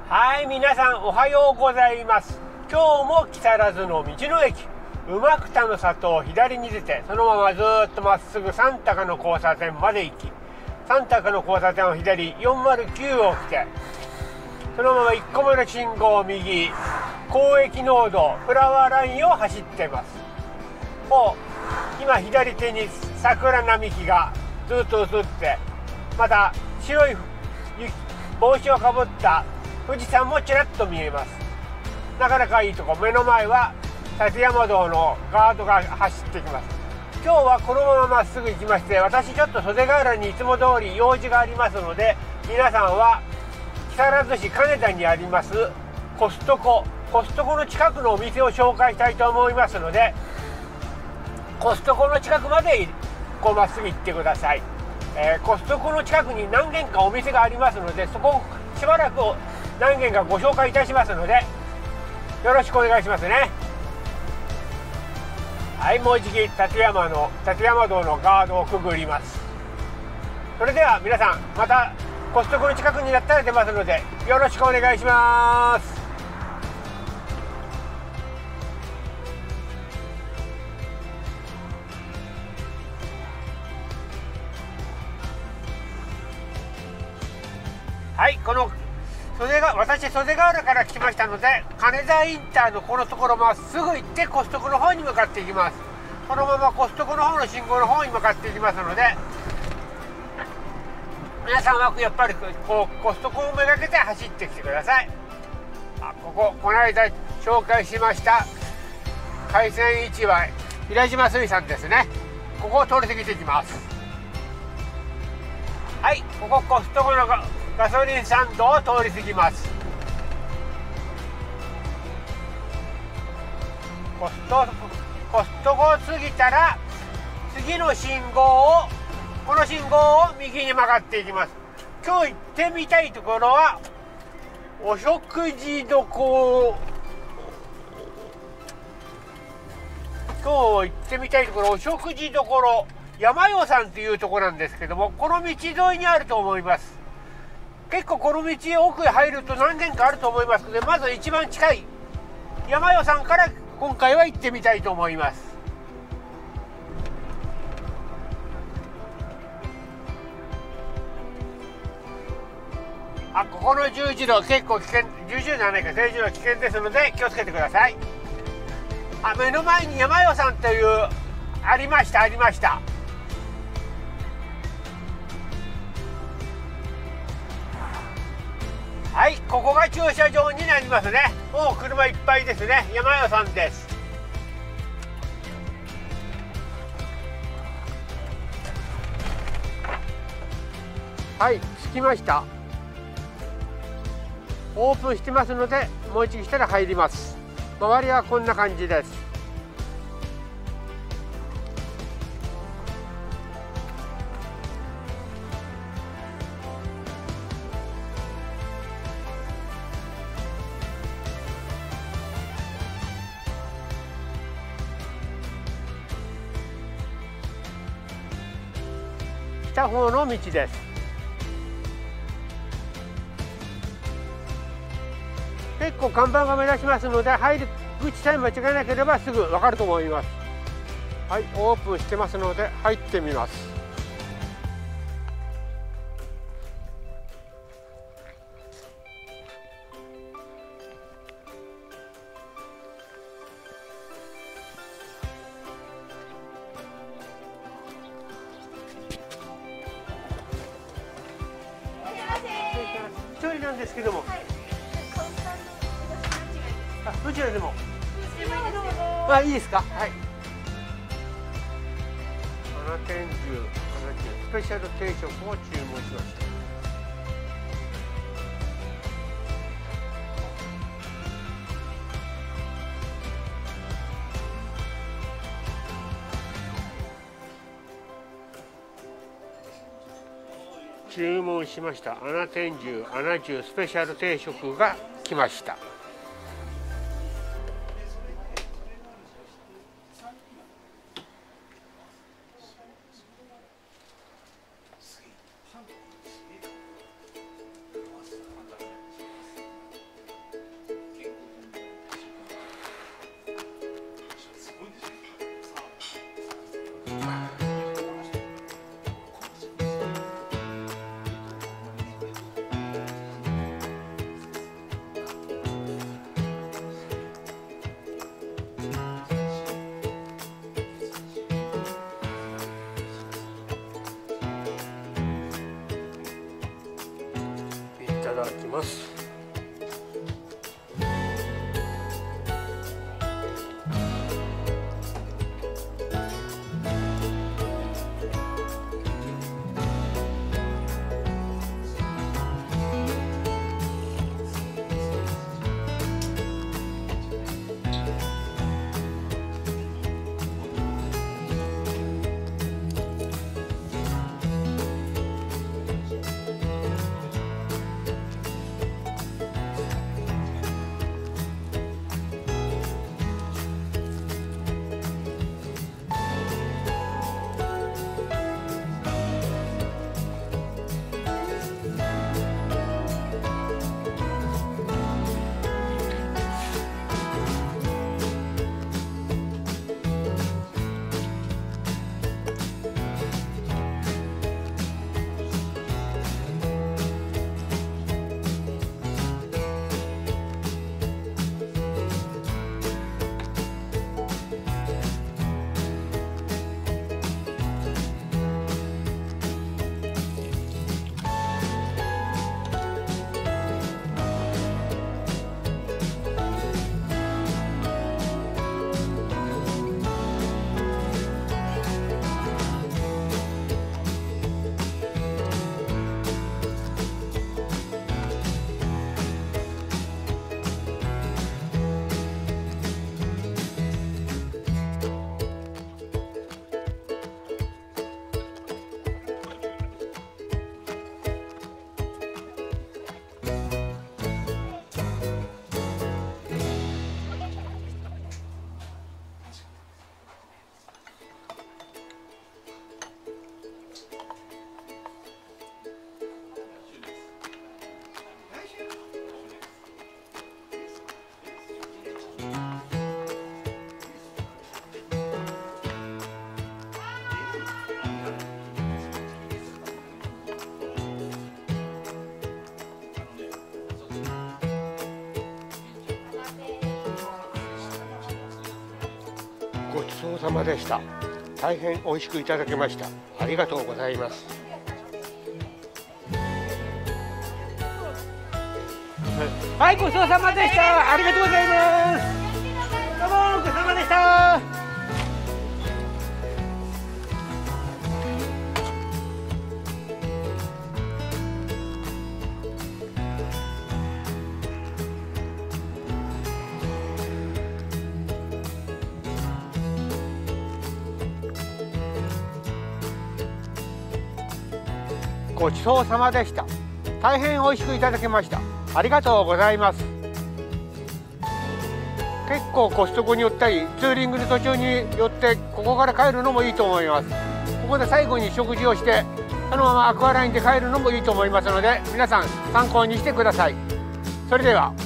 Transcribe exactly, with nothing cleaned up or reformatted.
はい、皆さんおはようございます。今日も木更津の道の駅馬草の里を左に出て、そのままずっとまっすぐ三鷹の交差点まで行き、三鷹の交差点を左よんまるきゅうを来て、そのままいっこめの信号を右、広域農道フラワーラインを走っています。もう今左手に桜並木がずっと映って、また白い帽子をかぶった富士山もちらっと見えます。なかなかいいとこ。目の前は立山道のガードが走ってきます。今日はこのまままっすぐ行きまして、私ちょっと袖ヶ浦にいつも通り用事がありますので、皆さんは木更津市金田にありますコストココストコの近くのお店を紹介したいと思いますので、コストコの近くまでこうまっすぐ行ってください。えー、コストコの近くに何軒かお店がありますので、そこをしばらく何軒かご紹介いたしますので、よろしくお願いしますね。はい、もうじき立山の立山道のガードをくぐります。それでは皆さん、またコストコの近くになったら出ますので、よろしくお願いします。はい、この袖が私袖ヶ浦から来ましたので、金沢インターのこのところまっすぐ行ってコストコの方に向かっていきます。このままコストコの方の信号の方に向かっていきますので、皆さんはやっぱりこうコストコをめがけて走ってきてください。あ、こここの間紹介しました海鮮市場平島水産ですね。ここを通り過ぎていきます。はい、ここコストコのガソリンスタンドを通り過ぎます。コストコストコを過ぎたら次の信号をこの信号を右に曲がっていきます。今日行ってみたいところはお食事処、今日行ってみたいところお食事処山代さんというところなんですけども、この道沿いにあると思います。結構この道奥へ入ると何軒かあると思いますので、まず一番近い山代さんから今回は行ってみたいと思います。あ、ここの十字路結構危険、十字路じゃないか、十字路危険ですので気をつけてください。あ、目の前に山代さんというありましたありましたはい、ここが駐車場になりますね。もう車いっぱいですね。山代さんです。はい、着きました。オープンしてますので、もう一度来たら入ります。周りはこんな感じです。北方の道です。結構看板が目立ちますので、入り口さえ間違えなければすぐ分かると思います。はい、オープンしてますので入ってみます。一人なんですけども、あ、どちらでも。あ、いいですか。はい。七天重、七重スペシャル定食を注文しました。注文しました。七天重、七重スペシャル定食が来ました。 ます。ごちそうさまでした。大変美味しくいただきました。ありがとうございます。はい、ごちそうさまでした。ありがとうございます。どうもごちそうさまでした。ごちそうさまでした。大変美味しくいただきました。ありがとうございます。結構コストコに寄ったりツーリングの途中に寄ってここから帰るのもいいと思います。ここで最後に食事をしてそのままアクアラインで帰るのもいいと思いますので、皆さん参考にしてください。それでは。